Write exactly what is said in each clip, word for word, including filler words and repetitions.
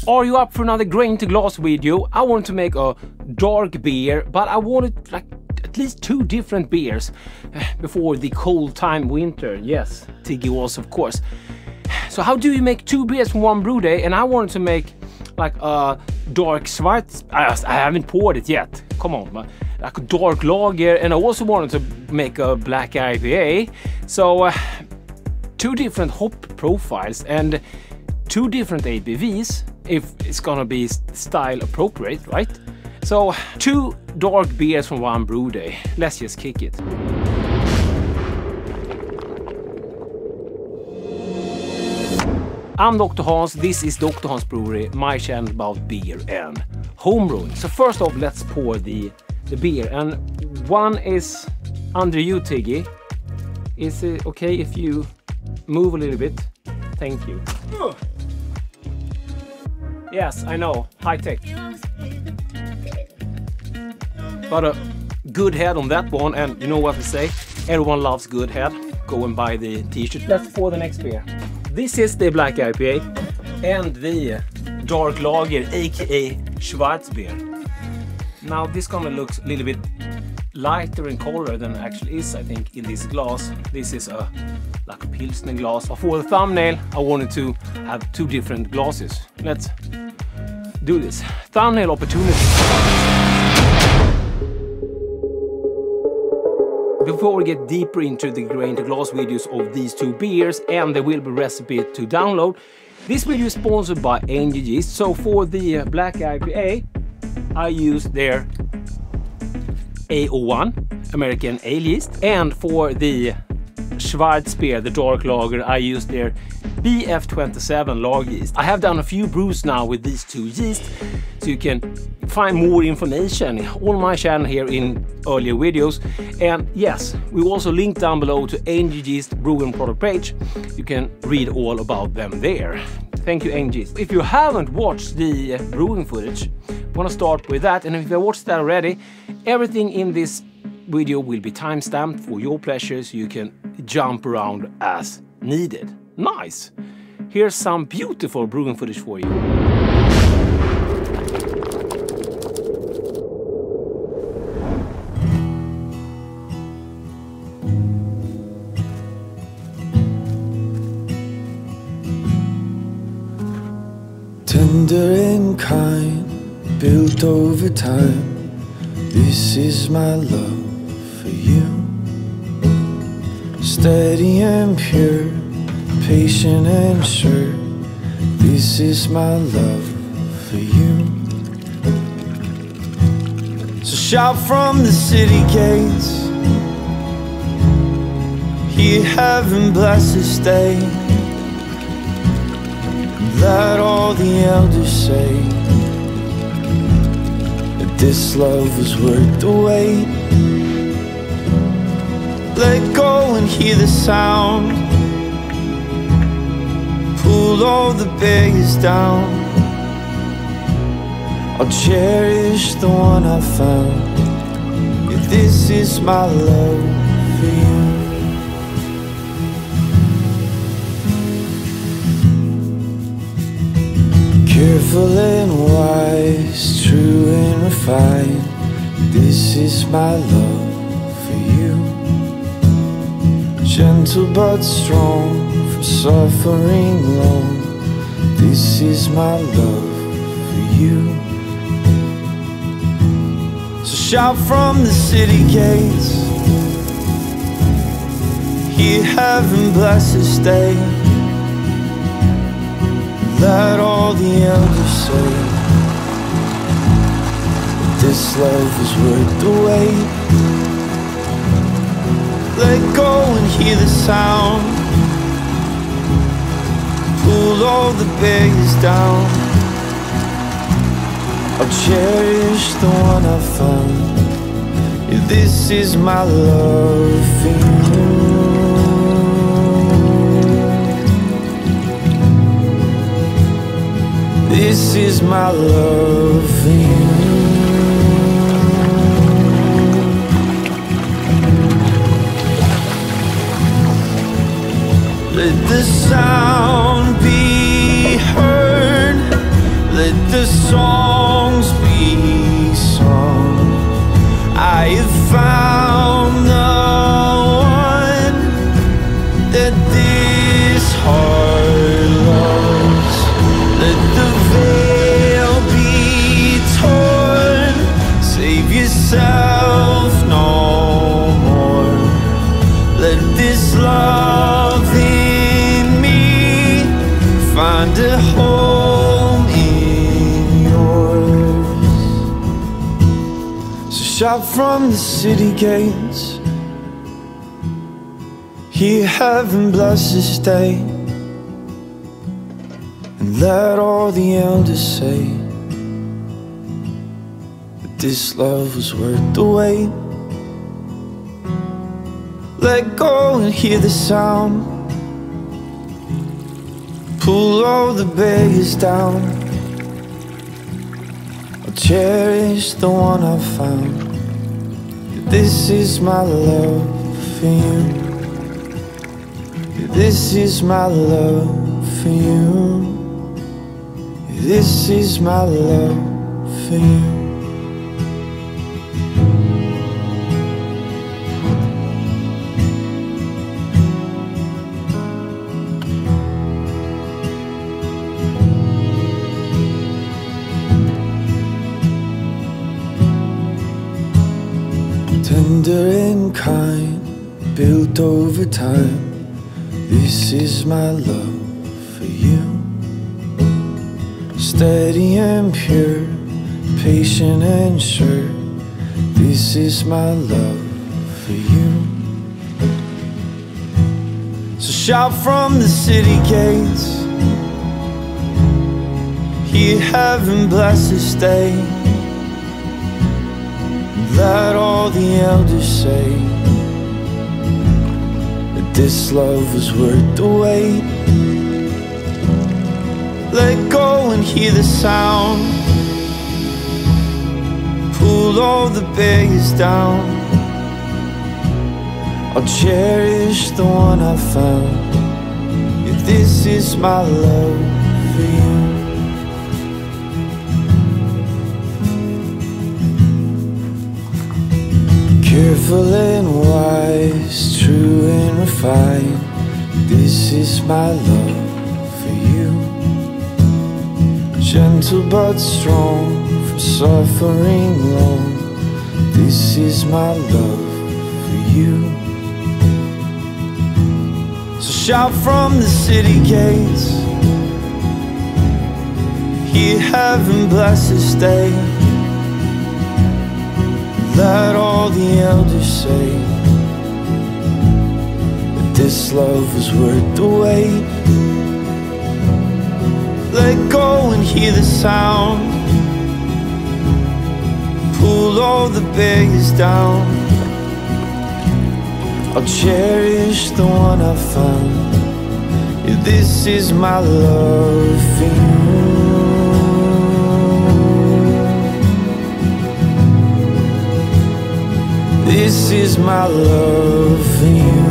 Are you up for another grain to glass video? I want to make a dark beer, but I wanted like at least two different beers before the cold time winter. Yes, Tiggy was of course. So how do you make two beers from one brew day? And I wanted to make like a dark Schwarzbier. I haven't poured it yet. Come on, man. Like a dark lager, and I also wanted to make a black I P A. So uh, two different hop profiles and two different A B Vs, if it's gonna be style appropriate, right? So two dark beers from one brew day. Let's just kick it. I'm Doctor Hans, this is Doctor Hans Brewery, my channel about beer and homebrewing. So first off, let's pour the, the beer, and one is under you, Tiggy. Is it okay if you move a little bit? Thank you. Ugh. Yes, I know, high tech. But a good head on that one, and you know what we say? Everyone loves good head. Go and buy the t-shirt. Let's pour the next beer. This is the black I P A and the dark lager, aka Schwarzbier. Now this gonna look a little bit lighter in color than it actually is, I think, in this glass. This is a like a Pilsner glass. For the thumbnail, I wanted to have two different glasses. Let's do this. Thumbnail opportunity. Before we get deeper into the grain to glass videos of these two beers, and there will be recipe to download, this video is sponsored by Angel Yeast. So for the black I P A, I use their A zero one American ale yeast, and for the Schwarzbier, the dark lager, I use their B F twenty-seven lager yeast. I have done a few brews now with these two yeasts, so you can find more information on my channel here in earlier videos. And yes, we also link down below to Angel Yeast Brewing product page. You can read all about them there. Thank you, Angel Yeast. If you haven't watched the brewing footage, I want to start with that. And if you watched that already, everything in this video will be timestamped for your pleasure, so you can jump around as needed. Nice! Here's some beautiful brewing footage for you. Tender and kind, built over time. This is my love for you. Steady and pure, patient and sure. This is my love for you. So shout from the city gates, hear heaven bless this day. Let all the elders say that this love is worth the wait. Let go and hear the sound, pull all the barriers down. I'll cherish the one I found. Yeah, this is my love for you. Careful and wise, true and refined. This is my love for you. Gentle but strong, from suffering long. This is my love for you. So shout from the city gates, hear heaven bless this day. Let all the elders say that this love is worth the wait. Let go and hear the sound, pull all the barriers down. I'll cherish the one I found. Yeah, this is my love for you. This is my love for you. Let the sound be heard, find a home in yours. So shout from the city gates, hear heaven bless this day, and let all the elders say that this love was worth the wait. Let go and hear the sound, pull all the barriers down. I'll cherish the one I found. This is my love for you. This is my love for you. This is my love for you. Tender and kind, built over time. This is my love for you. Steady and pure, patient and sure. This is my love for you. So shout from the city gates, hear heaven bless this day. Let all the elders say that this love was worth the wait. Let go and hear the sound, pull all the barriers down. I'll cherish the one I found. Yeah, this is my love for you. Careful and wise, true and refined. This is my love for you. Gentle but strong, from suffering long. This is my love for you. So shout from the city gates, hear heaven bless this day. Let all the elders say that this love was worth the wait. Let go and hear the sound, pull all the barriers down. I'll cherish the one I found. Yeah, this is my love for you. This is my love for you.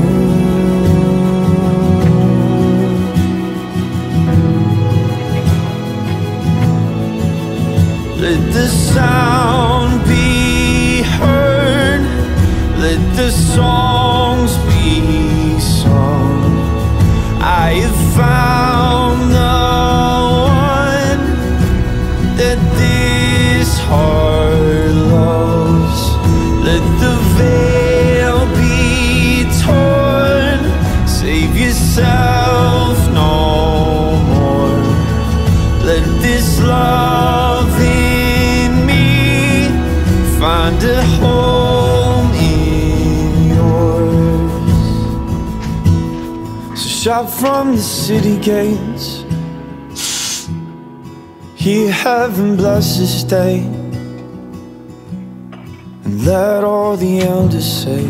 Let the sound be heard, let the songs be sung. I have found the one that this heart loves. Let the veil be torn, save yourself no more. Let this love in me find a home in yours. So shout from the city gates, hear heaven bless this day. Let all the elders say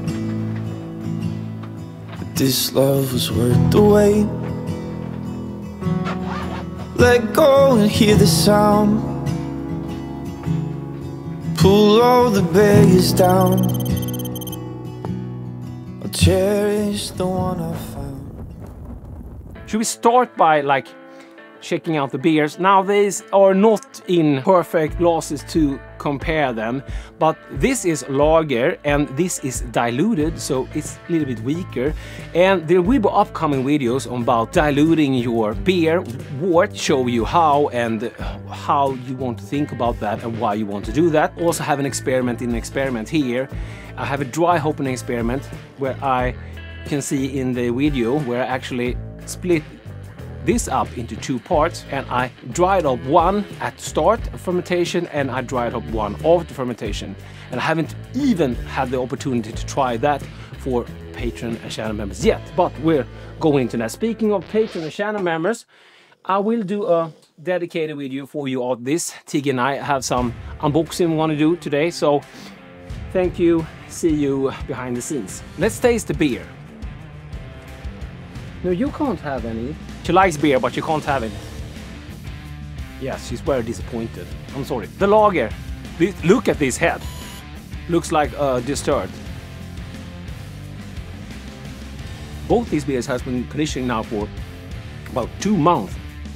that this love was worth the wait. Let go and hear the sound, pull all the barriers down. I'll cherish the one I found. Should we start by like checking out the beers? Now these are not in perfect glasses to compare them, but this is lager and this is diluted, so it's a little bit weaker. And there will be upcoming videos about diluting your beer, what show you how and how you want to think about that and why you want to do that. Also have an experiment in an experiment here. I have a dry hopping experiment where I can see in the video where I actually split this up into two parts, and I dried up one at the start of fermentation and I dried up one after fermentation. And I haven't even had the opportunity to try that for Patreon and channel members yet, but we're going into that. Speaking of Patreon and channel members, I will do a dedicated video for you on this. Tig and I have some unboxing we want to do today, so thank you. See you behind the scenes. Let's taste the beer. No, you can't have any. She likes beer, but you can't have it. Yes, she's very disappointed. I'm sorry. The lager. Look at this head. Looks like a dessert. Both these beers has been conditioning now for about two months.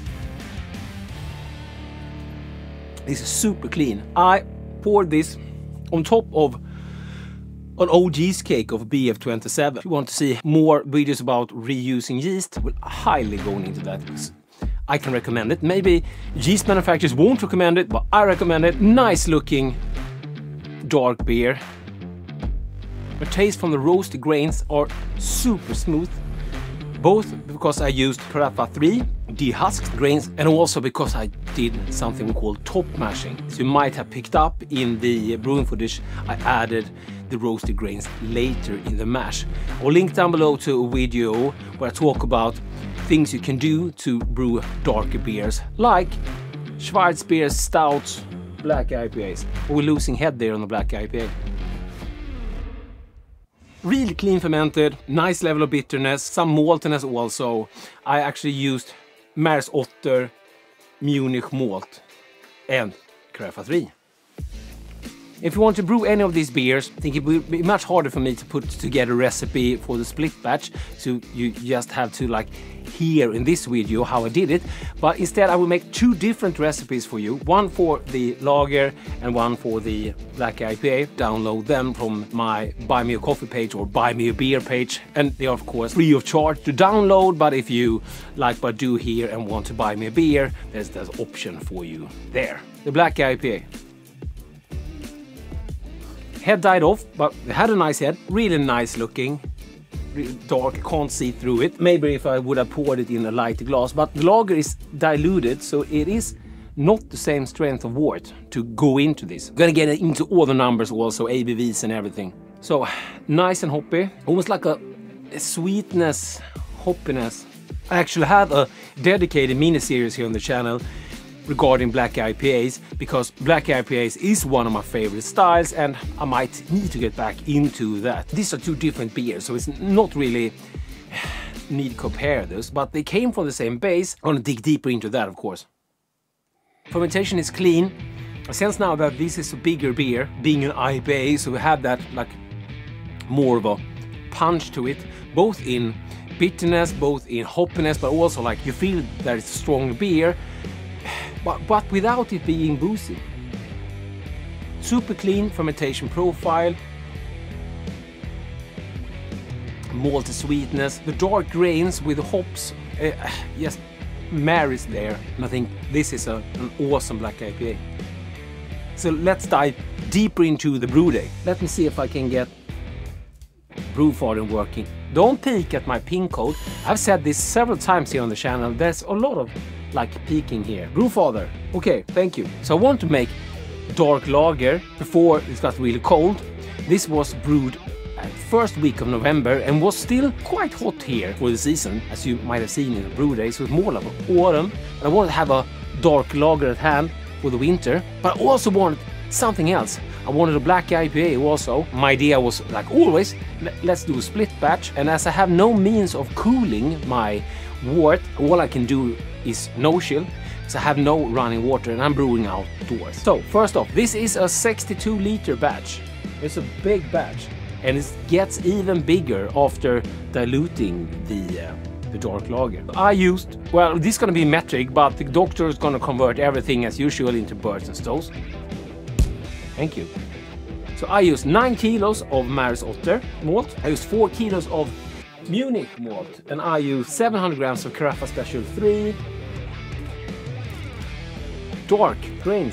This is super clean. I poured this on top of an old yeast cake of B F twenty-seven. If you want to see more videos about reusing yeast, I will highly go into that. I can recommend it. Maybe yeast manufacturers won't recommend it, but I recommend it. Nice looking dark beer. The taste from the roasted grains are super smooth. Both because I used Carafa three dehusked grains and also because I did something called top mashing. So you might have picked up in the brewing footage, I added the roasted grains later in the mash. I'll link down below to a video where I talk about things you can do to brew darker beers like Schwarzbier, stouts, Black I P As. We're losing head there on the Black I P A. Really clean fermented, nice level of bitterness, some maltiness also. I actually used Mars Otter, Munich malt and Carafa three. If you want to brew any of these beers, I think it will be much harder for me to put together a recipe for the split batch. So you just have to like hear in this video how I did it. But instead I will make two different recipes for you. One for the lager and one for the Black I P A. Download them from my Buy Me a Coffee page or Buy Me a Beer page. And they are of course free of charge to download. But if you like what I do here and want to buy me a beer, there's that option for you there. The Black I P A. Head died off, but it had a nice head, really nice looking, really dark, can't see through it. Maybe if I would have poured it in a lighter glass, but the lager is diluted, so it is not the same strength of wort to go into this. I'm gonna get into all the numbers also, A B Vs and everything. So, nice and hoppy, almost like a, a sweetness, hoppiness. I actually have a dedicated mini-series here on the channel regarding Black I P As, because Black I P As is one of my favorite styles and I might need to get back into that. These are two different beers, so it's not really need to compare this, but they came from the same base. I'm gonna dig deeper into that, of course. Fermentation is clean. I sense now that this is a bigger beer, being an I P A, so we have that like more of a punch to it, both in bitterness, both in hoppiness, but also like you feel that it's a strong beer. But, but without it being boozy. Super clean fermentation profile. Malty sweetness. The dark grains with the hops uh, just marries there. And I think this is a, an awesome Black I P A. So let's dive deeper into the brew day. Let me see if I can get Brewfather working. Don't peek at my pin code. I've said this several times here on the channel. There's a lot of like peeking here. Brewfather. Okay, thank you. So I want to make dark lager before it got really cold. This was brewed at first week of November and was still quite hot here for the season, as you might have seen in the brew day. So it's more like autumn. And I wanted to have a dark lager at hand for the winter, but I also wanted something else. I wanted a Black I P A also. My idea was, like always, let's do a split batch. And as I have no means of cooling my wort, all I can do is no chill, so I have no running water and I'm brewing outdoors. So first off, this is a sixty-two liter batch. It's a big batch and it gets even bigger after diluting the uh, the dark lager. I used, well, this is gonna be metric, but the doctor is gonna convert everything as usual into birds and stoves. Thank you. So I used nine kilos of Mars Otter malt. I used four kilos of Munich malt, and I used seven hundred grams of Carafa Special three dark grains.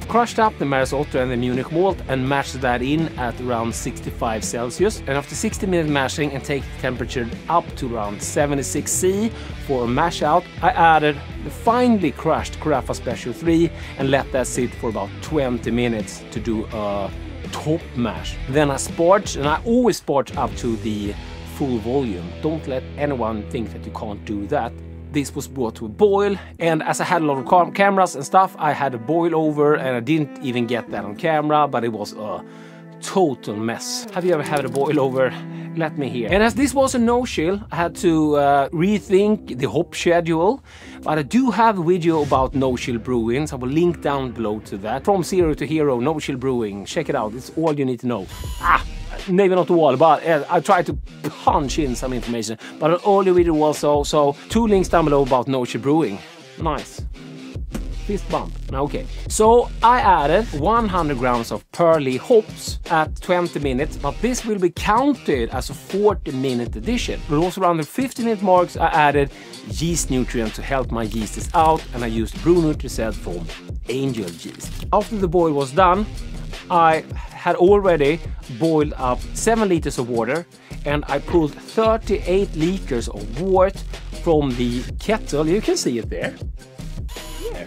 I've crushed up the Marisotto and the Munich malt and mashed that in at around sixty-five Celsius. And after sixty minutes mashing and take the temperature up to around seventy-six C for a mash out, I added the finely crushed Carafa Special three and let that sit for about twenty minutes to do a top mash. Then I sparge, and I always sparge up to the full volume. Don't let anyone think that you can't do that. This was brought to a boil, and as I had a lot of cam cameras and stuff, I had a boil over, and I didn't even get that on camera, but it was a total mess. Have you ever had a boil over? Let me hear. And as this was a no-chill, I had to uh, rethink the hop schedule, but I do have a video about no-chill brewing, so I will link down below to that. From zero to hero, no-chill brewing. Check it out, it's all you need to know. Ah, maybe not all, but uh, I tried to punch in some information, but an earlier video also, so two links down below about no-chill brewing. Nice. Fist bump. Okay, so I added one hundred grams of pearly hops at twenty minutes, but this will be counted as a forty minute addition. But also around the fifty minute marks, I added yeast nutrients to help my yeasts out, and I used brew Nutricet from Angel Yeast. After the boil was done, I had already boiled up seven liters of water, and I pulled thirty-eight liters of wort from the kettle. You can see it there. Yeah.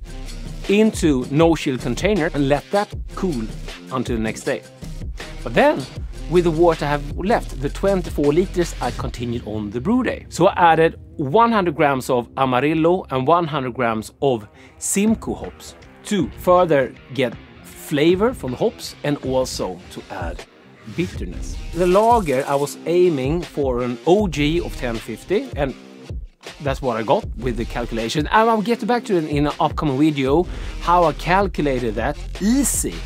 Into no-chill container and let that cool until the next day. But then, with the water I have left, the twenty-four liters, I continued on the brew day. So I added one hundred grams of Amarillo and one hundred grams of Simcoe hops to further get flavor from the hops and also to add bitterness. The lager, I was aiming for an O G of ten fifty, and that's what I got with the calculation. And I'll get back to it in an upcoming video, how I calculated that. Easy.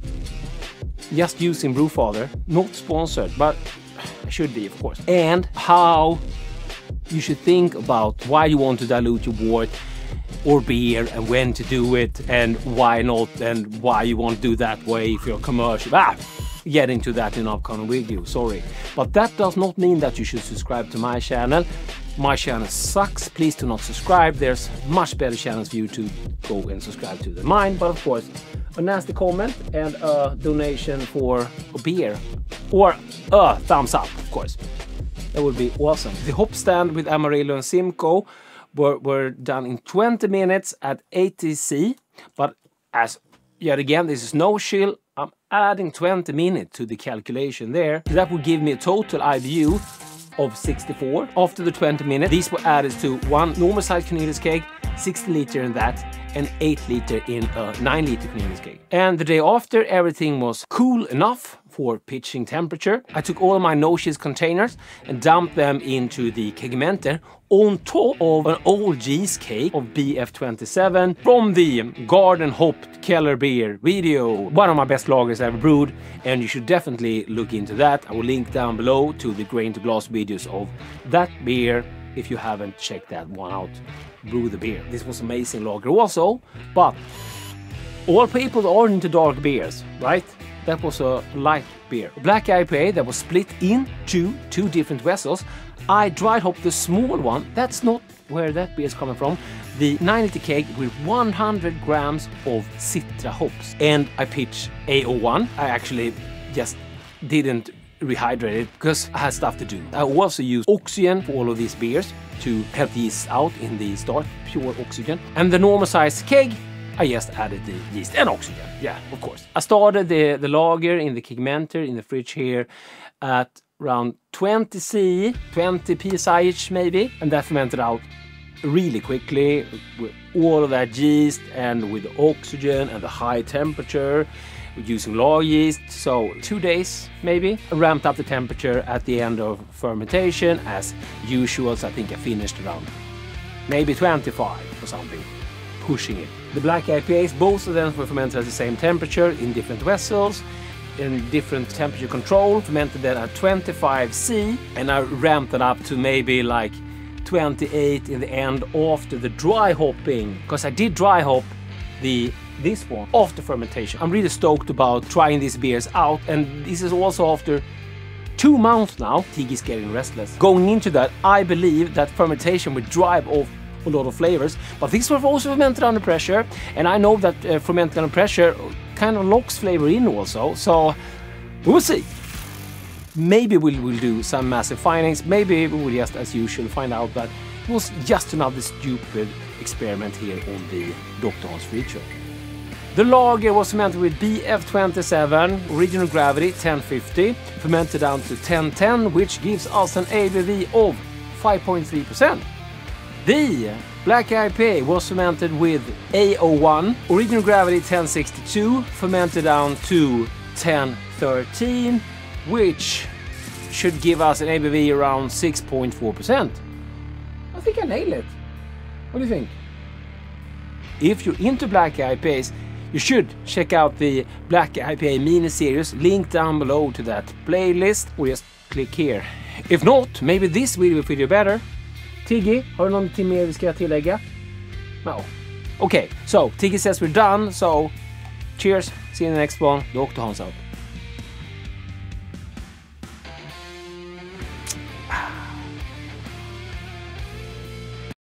Just using Brewfather, not sponsored, but I should be, of course. And how you should think about why you want to dilute your wort or beer, and when to do it, and why not, and why you want to do that way if you're commercial. Ah, get into that in an upcoming video, sorry. But that does not mean that you should subscribe to my channel. My channel sucks, please do not subscribe. There's much better channels for you to go and subscribe to than mine. But of course, a nasty comment and a donation for a beer, or a thumbs up, of course. That would be awesome. The hop stand with Amarillo and Simcoe were, were done in twenty minutes at eighty C, but as yet again, this is no chill, I'm adding twenty minutes to the calculation there. That would give me a total I B U of sixty-four. After the twenty minutes, these were added to one normal size Cornelius keg, sixty liter in that, and eight liter in a nine liter Cornelius keg. And the day after, everything was cool enough for pitching temperature. I took all of my no-chill containers and dumped them into the kegmenter on top of an old yeast cake of B F twenty-seven from the Garden Hopped Keller Beer video. One of my best lagers ever brewed, and you should definitely look into that. I will link down below to the grain to glass videos of that beer if you haven't checked that one out. Brew the beer. This was amazing lager also, but all people are into dark beers, right? That was a light beer. Black I P A that was split into two different vessels. I dry hopped the small one. That's not where that beer is coming from. The nine liter keg with one hundred grams of Citra hops. And I pitched A zero one. I actually just didn't rehydrate it because I had stuff to do. I also used oxygen for all of these beers to help these out in the start, pure oxygen. And the normal size keg, I just added the yeast and oxygen, yeah, of course. I started the, the lager in the kegmenter in the fridge here at around twenty C, twenty P S I ish maybe, and that fermented out really quickly with all of that yeast and with the oxygen and the high temperature, using lager yeast. So two days maybe. I ramped up the temperature at the end of fermentation as usual, so I think I finished around maybe twenty-five or something, pushing it. The black I P As, both of them were fermented at the same temperature in different vessels, in different temperature control, fermented that at twenty-five C, and I ramped it up to maybe like twenty-eight in the end after the dry hopping, because I did dry hop the this one after fermentation. I'm really stoked about trying these beers out, and this is also after two months now. Tig is getting restless. Going into that, I believe that fermentation will drive off a lot of flavors. But these were also fermented under pressure, and I know that uh, fermented under pressure kind of locks flavor in also, so we'll see. Maybe we'll, we'll do some massive findings, maybe we will just, as usual, find out that it was just another stupid experiment here on the DrHans feature. The lager was fermented with B F twenty-seven, original gravity ten fifty, fermented down to ten ten, which gives us an A B V of five point three percent. The Black I P A was fermented with A zero one, original gravity ten sixty-two, fermented down to ten thirteen, which should give us an A B V around six point four percent. I think I nailed it. What do you think? If you're into Black I P As, you should check out the Black I P A Mini-Series, link down below to that playlist, or just click here. If not, maybe this video will fit you better. Tiggy, har du någonting mer vi ska tillägga? No. Okay, so Tiggy says we're done, so cheers, see you in the next one. DrHans out.